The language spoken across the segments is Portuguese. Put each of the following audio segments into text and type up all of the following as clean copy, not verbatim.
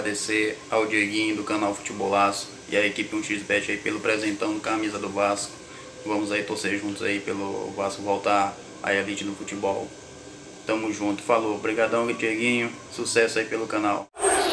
agradecer ao Dieguinho do canal Futebolaço e a equipe 1xBet aí pelo presentão no camisa do Vasco. Vamos aí torcer juntos aí pelo Vasco voltar à elite no futebol. Tamo junto, falou, obrigadão Dieguinho, sucesso aí pelo canal.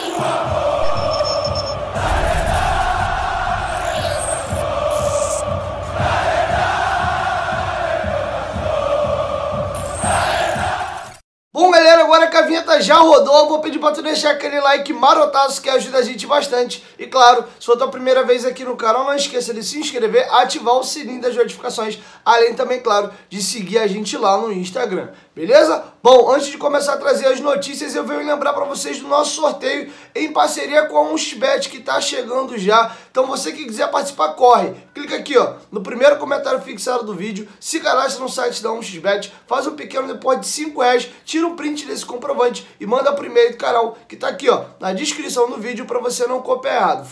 Bom, galera, agora que a vinheta já rodou, eu vou pedir pra tu deixar aquele like marotaço que ajuda a gente bastante. E claro, se for tua primeira vez aqui no canal, não esqueça de se inscrever, ativar o sininho das notificações, além também, claro, de seguir a gente lá no Instagram, beleza? Bom, antes de começar a trazer as notícias, eu venho lembrar pra vocês do nosso sorteio em parceria com a 1xBet, que tá chegando já. Então você que quiser participar, corre. Clica aqui, ó, no primeiro comentário fixado do vídeo, se cadastra no site da 1xBet, faz um pequeno depósito de R$5, tira um print desse comprovante e manda pro e-mail do canal, que tá aqui, ó, na descrição do vídeo, pra você não copiar errado.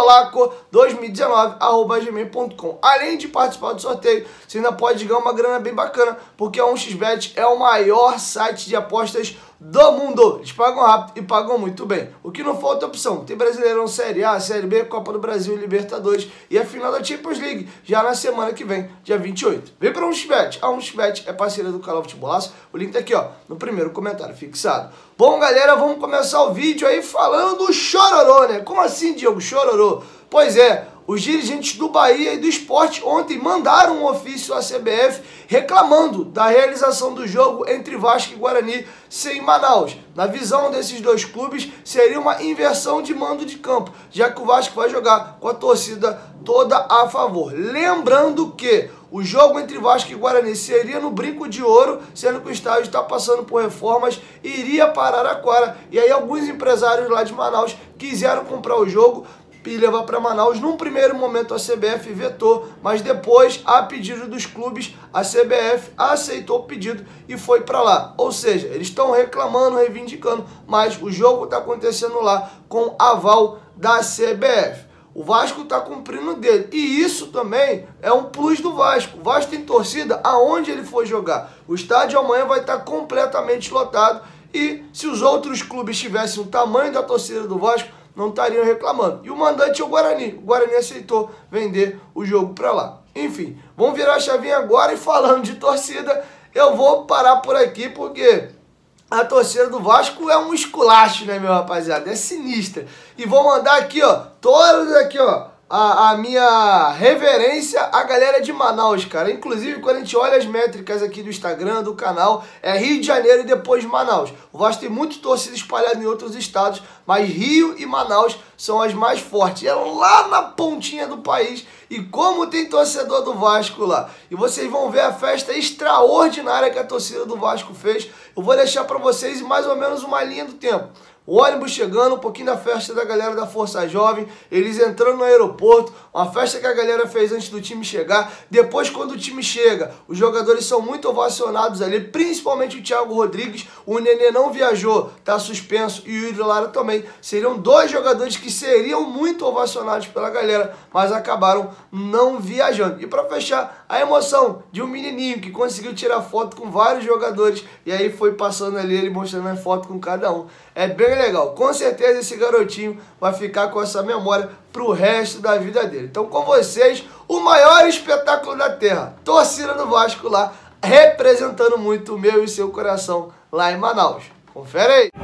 futebolaco2019@gmail.com. Além de participar do sorteio, você ainda pode ganhar uma grana bem bacana, porque a 1xBet é o maior site de apostas do mundo. Eles pagam rápido e pagam muito bem. O que não falta é opção. Tem Brasileirão, Série A, Série B, Copa do Brasil, Libertadores e a final da Champions League já na semana que vem, dia 28. Vem pra 1xBet. A 1xBet é parceira do canal Futebolaço. O link tá aqui, ó, no primeiro comentário fixado. Bom, galera, vamos começar o vídeo aí falando do Chororô, né? Como assim, Diego? Chororô? Pois é, os dirigentes do Bahia e do Sport ontem mandaram um ofício à CBF reclamando da realização do jogo entre Vasco e Guarani sem Manaus. Na visão desses dois clubes, seria uma inversão de mando de campo, já que o Vasco vai jogar com a torcida toda a favor. Lembrando que o jogo entre Vasco e Guarani seria no Brinco de Ouro, sendo que o estádio está passando por reformas e iria para Araraquara. E aí alguns empresários lá de Manaus quiseram comprar o jogo e levar para Manaus. Num primeiro momento a CBF vetou, mas depois, a pedido dos clubes, a CBF aceitou o pedido e foi para lá. Ou seja, eles estão reclamando, reivindicando, mas o jogo está acontecendo lá com aval da CBF. O Vasco está cumprindo dele. E isso também é um plus do Vasco. O Vasco tem torcida aonde ele for jogar. O estádio amanhã vai estar completamente lotado. E se os outros clubes tivessem o tamanho da torcida do Vasco, não estariam reclamando. E o mandante é o Guarani. O Guarani aceitou vender o jogo para lá. Enfim, vamos virar a chavinha agora e falando de torcida, eu vou parar por aqui porque a torcida do Vasco é um esculacho, né, meu rapaziada? É sinistra. E vou mandar aqui, ó, todos aqui, ó, a minha reverência à galera de Manaus, cara. Inclusive, quando a gente olha as métricas aqui do Instagram, do canal, é Rio de Janeiro e depois Manaus. O Vasco tem muito torcida espalhada em outros estados, mas Rio e Manaus são as mais fortes. É lá na pontinha do país. E como tem torcedor do Vasco lá. E vocês vão ver a festa extraordinária que a torcida do Vasco fez. Eu vou deixar para vocês mais ou menos uma linha do tempo. O ônibus chegando, um pouquinho da festa da galera da Força Jovem, eles entrando no aeroporto, uma festa que a galera fez antes do time chegar. Depois, quando o time chega, os jogadores são muito ovacionados ali, principalmente o Thiago Rodrigues. O Nenê não viajou, tá suspenso, e o Yuri Lara também. Seriam dois jogadores que seriam muito ovacionados pela galera, mas acabaram não viajando. E para fechar, a emoção de um menininho que conseguiu tirar foto com vários jogadores, e aí foi passando ali, ele mostrando a foto com cada um. É bem legal. Com certeza esse garotinho vai ficar com essa memória pro resto da vida dele. Então, com vocês, o maior espetáculo da terra. Torcida do Vasco lá, representando muito o meu e o seu coração lá em Manaus. Confere aí.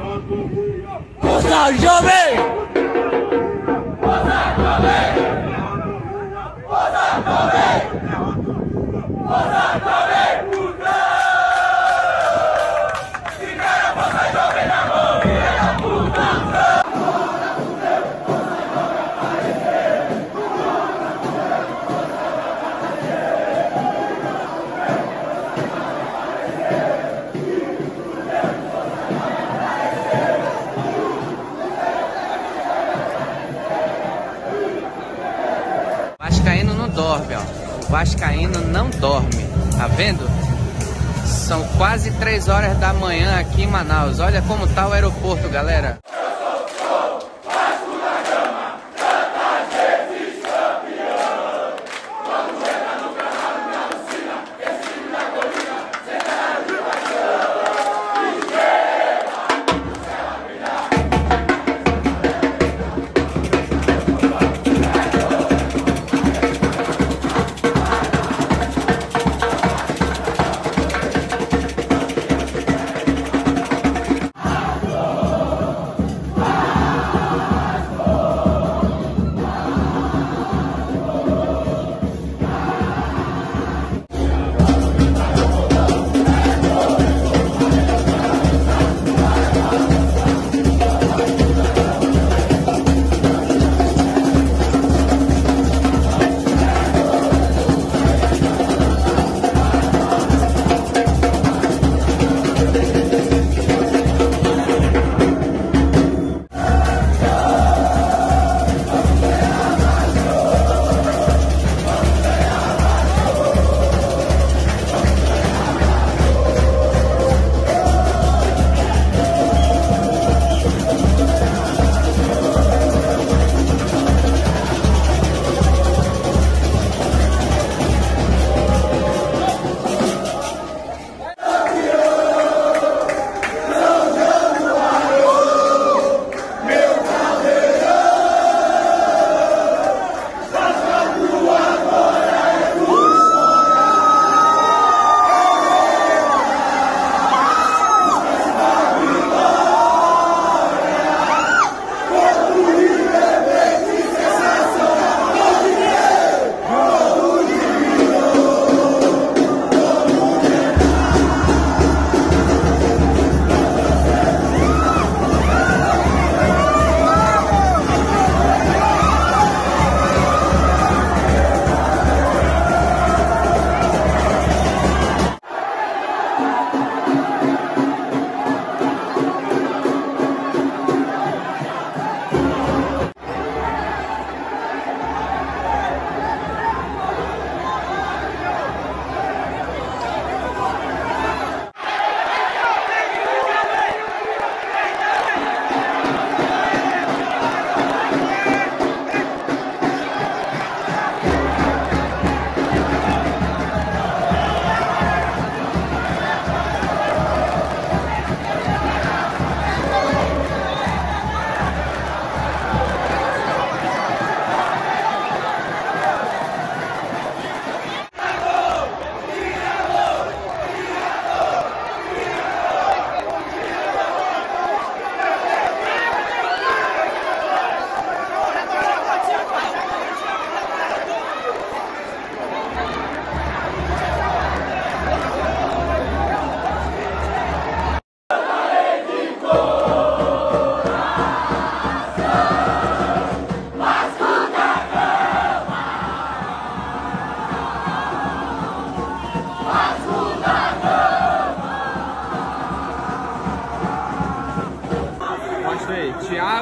Força Jovem! Força Jovem! Força Jovem! Força Jovem! Vascaíno não dorme, ó. O Vascaíno não dorme, tá vendo? São quase 3 horas da manhã aqui em Manaus. Olha como tá o aeroporto, galera.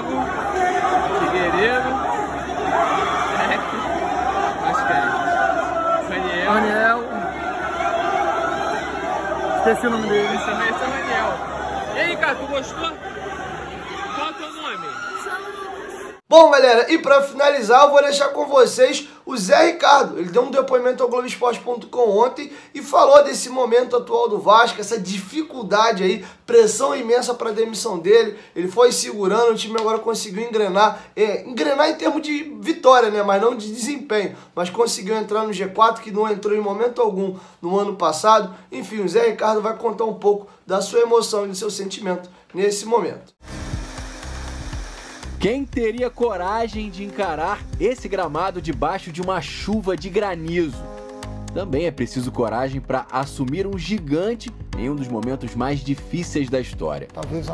Figueiredo, Daniel. Esqueci o nome dele. Esse é o Daniel. E aí, cara, tu gostou? Qual é o teu nome? Bom, galera, e pra finalizar, eu vou deixar com vocês o Zé Ricardo. Ele deu um depoimento ao Globoesporte.com ontem e falou desse momento atual do Vasco, essa dificuldade aí, pressão imensa pra demissão dele. Ele foi segurando, o time agora conseguiu engrenar em termos de vitória, né, mas não de desempenho. Mas conseguiu entrar no G4, que não entrou em momento algum no ano passado. Enfim, o Zé Ricardo vai contar um pouco da sua emoção e do seu sentimento nesse momento. Quem teria coragem de encarar esse gramado debaixo de uma chuva de granizo? Também é preciso coragem para assumir um gigante em um dos momentos mais difíceis da história. Talvez o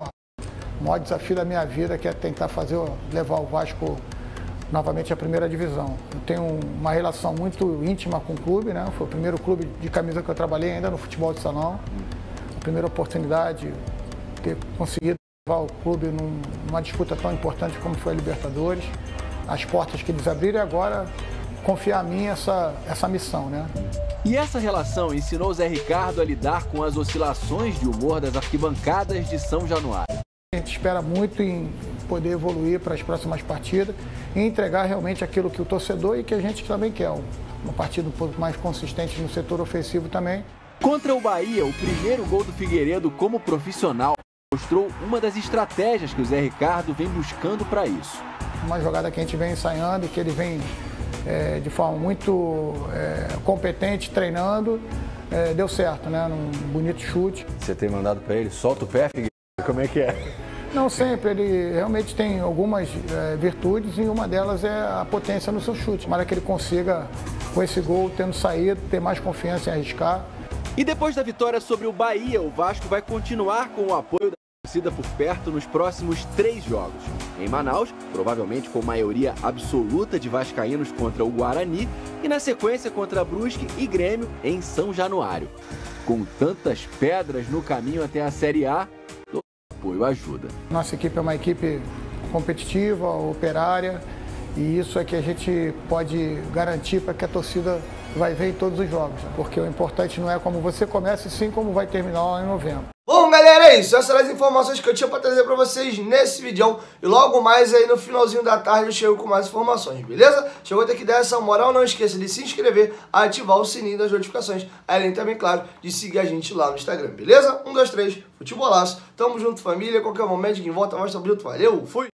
maior desafio da minha vida, que é tentar levar o Vasco novamente à primeira divisão. Eu tenho uma relação muito íntima com o clube, né? Foi o primeiro clube de camisa que eu trabalhei ainda no futebol de salão. A primeira oportunidade de ter conseguido levar o clube numa disputa tão importante como foi a Libertadores, as portas que eles abriram, e agora confiar a mim essa missão, né? E essa relação ensinou o Zé Ricardo a lidar com as oscilações de humor das arquibancadas de São Januário. A gente espera muito em poder evoluir para as próximas partidas e entregar realmente aquilo que o torcedor e que a gente também quer, uma partida um pouco mais consistente no setor ofensivo também. Contra o Bahia, o primeiro gol do Figueiredo como profissional mostrou uma das estratégias que o Zé Ricardo vem buscando para isso. Uma jogada que a gente vem ensaiando e que ele vem de forma muito competente, treinando, deu certo, né? Num bonito chute. Você tem mandado para ele, solta o pé, Figueiredo, como é que é? Não sempre, ele realmente tem algumas virtudes e uma delas é a potência no seu chute. Mas é que ele consiga, com esse gol, tendo saído, ter mais confiança em arriscar. E depois da vitória sobre o Bahia, o Vasco vai continuar com o apoio da torcida por perto nos próximos 3 jogos. Em Manaus, provavelmente com maioria absoluta de vascaínos contra o Guarani, e na sequência contra Brusque e Grêmio em São Januário. Com tantas pedras no caminho até a Série A, todo apoio ajuda. Nossa equipe é uma equipe competitiva, operária, e isso é que a gente pode garantir para que a torcida vai ver em todos os jogos, né? Porque o importante não é como você começa, e sim como vai terminar lá em novembro. Bom, galera, é isso. Essas são as informações que eu tinha para trazer para vocês nesse vídeo. E logo mais aí no finalzinho da tarde eu chego com mais informações, beleza? Chegou até que dar essa moral, não esqueça de se inscrever, ativar o sininho das notificações, além também, claro, de seguir a gente lá no Instagram, beleza? 1, 2, 3, Futebolaço. Tamo junto, família. Qualquer momento, quem volta, mostra bruto. Valeu, fui!